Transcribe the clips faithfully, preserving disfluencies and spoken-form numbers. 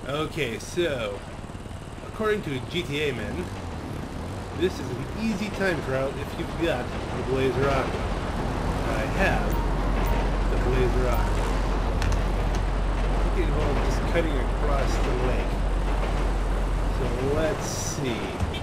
Okay, so according to GTAMen, this is an easy time trial if you've got the Blazer Aqua. I have the Blazer Aqua. It involves just cutting across the lake. So let's see.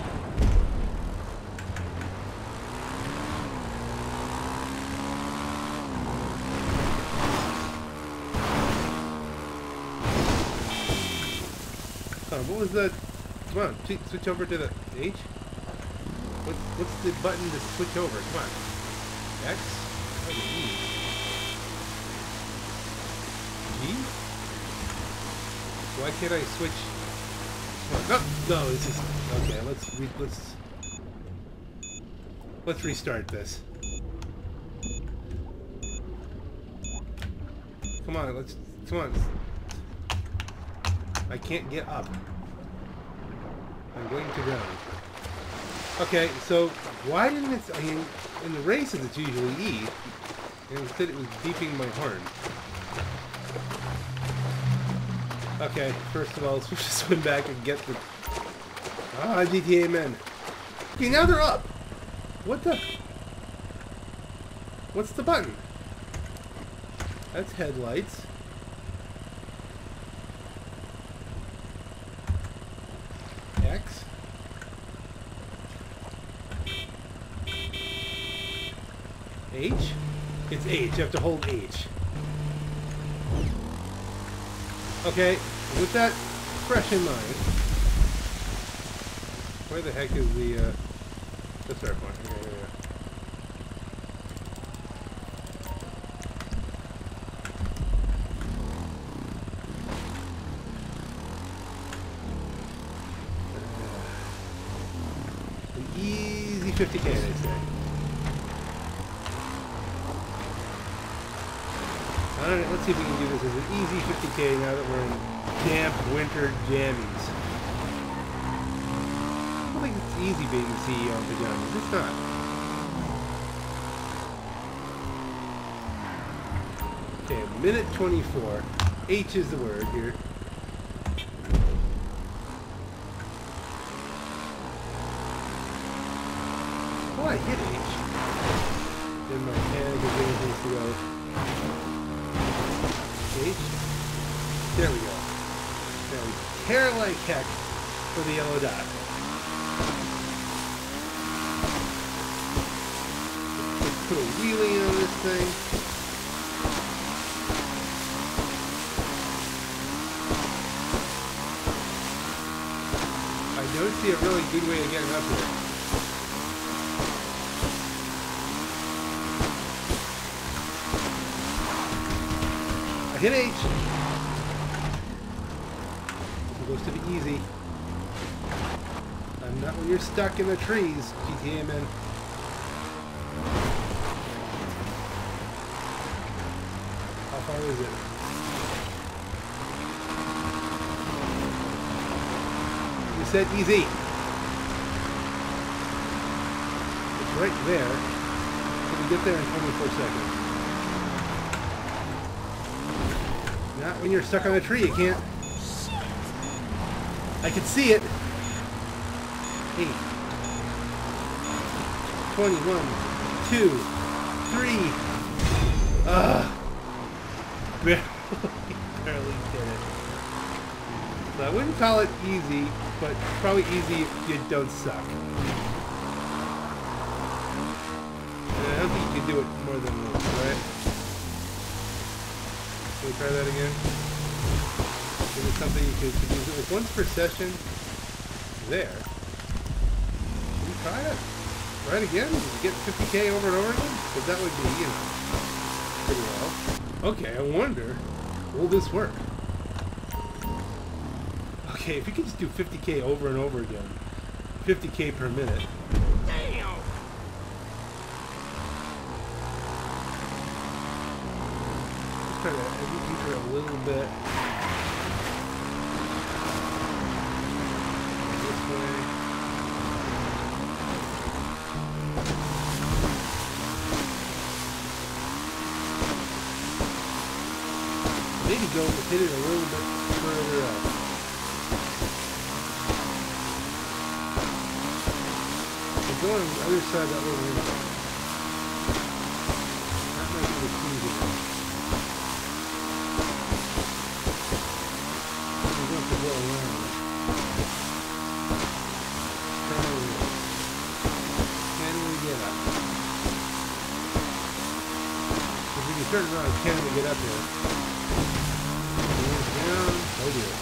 Oh, what was that? Come on, switch over to the H. What's, what's the button to switch over? Come on. X? Oh, E. G? Why can't I switch? No, no, this is okay. Let's re let's let's restart this. Come on, let's come on. I can't get up. I'm going to ground. Okay, so why didn't it? I mean, in the races it's usually E, and instead it was beeping my horn. Okay, first of all, let's just swim back and get the... Ah, GTAMen. Okay, now they're up. What the... What's the button? That's headlights. X. H? It's H. You have to hold H. Okay, with that fresh in mind, where the heck is the, uh, the start point? Okay, here we go. Uh, an easy fifty K, they say. Alright, let's see if we can do this as an easy fifty K now that we're in damp winter jammies. I don't think it's easy being the C E O in pajamas. It's not. Okay, minute twenty-four. H is the word here. Oh, I hit H. Then my hand is getting things to go. H. There we go. Now we tear like heck for the yellow dot. Let's put a wheelie on this thing. I don't see a really good way of getting up here. I hit H. It goes to be easy. I'm not when you're stuck in the trees, GTAMen. How far is it? You said easy. It's right there. Can we get there in twenty-four seconds? Not when you're stuck on a tree, you can't. I can see it. Eight. Twenty-one. Two. Three. Ugh. Barely, barely did it. So I wouldn't call it easy, but probably easy if you don't suck. And I don't think you can do it more than once, right? Can we try that again? Is it something you could, could use it like once per session? There. Can we try it? Try it again? Get fifty K over and over again? Because that would be, you know, pretty well. Okay, I wonder, will this work? Okay, if you could just do fifty K over and over again, fifty K per minute. Damn! Just try to enter a little bit. This way. Maybe go hit it a little bit further up. go on the other side of that little window. That might be the key here. We're going to go around. Can we, can we get up? If we can turn around, can we get up here? Down. Oh dear.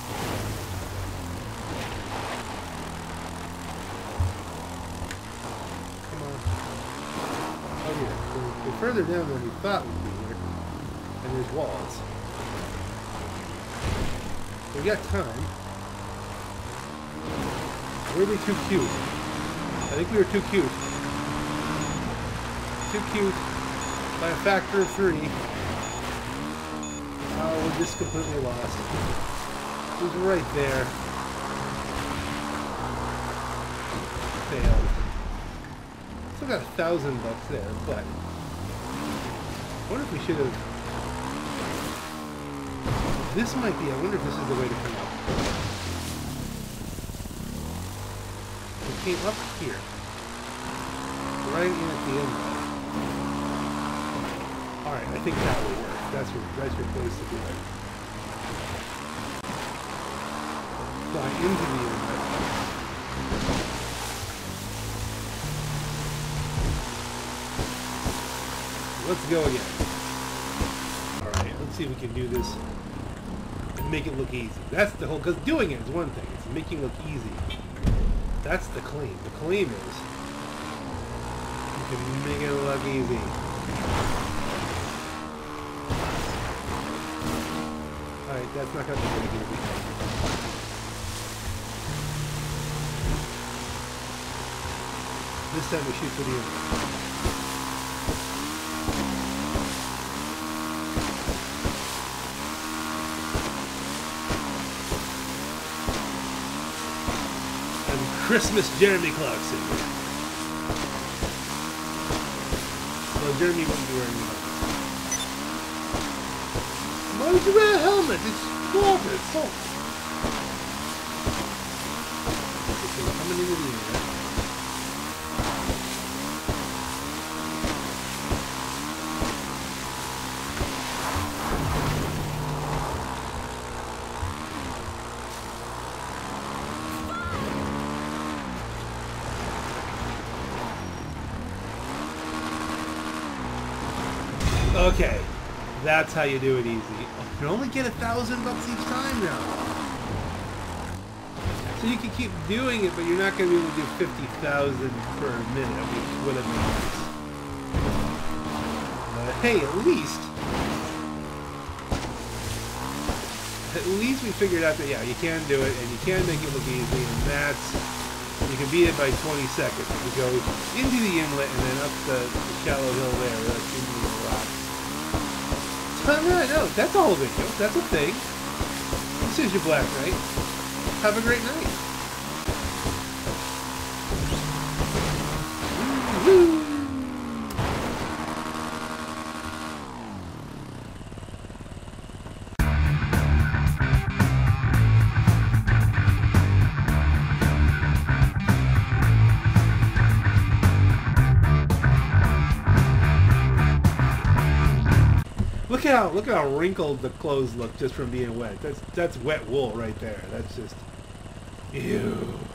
We're further down than we thought we'd be here, and there's walls. We got time. Were we too cute? I think we were too cute. Too cute by a factor of three. Oh, we're just completely lost. It was right there. Failed. Still got a thousand bucks there, but I wonder if we should have. This might be. I wonder if this is the way to come up. We came up here, right in at the end. All right, I think that will work. That's your that's your place to do it. Fly into the inlet. Let's go again. Alright, let's see if we can do this and make it look easy. That's the whole, because doing it is one thing, it's making it look easy. That's the claim. The claim is you can make it look easy. Alright, that's not going to be very easy. This time we shoot for the end. Christmas Jeremy Clarkson. Well, Jeremy wouldn't be wearing a helmet. Why would you wear a helmet? It's water, it's salt. Okay, we're coming into the air. Okay, that's how you do it easy. Oh, you can only get a thousand bucks each time now. So you can keep doing it, but you're not going to be able to do fifty thousand per minute, which would have been nice. But hey, at least, at least we figured out that yeah, you can do it, and you can make it look easy, and that's, you can beat it by twenty seconds. You go into the inlet and then up the, the shallow hill there, like into the rock. No, no, no, that's a whole video. That's a thing. This is your Black Knight. Have a great night. Woo-hoo. Look how look how wrinkled the clothes look just from being wet. That's that's wet wool right there. That's just ew.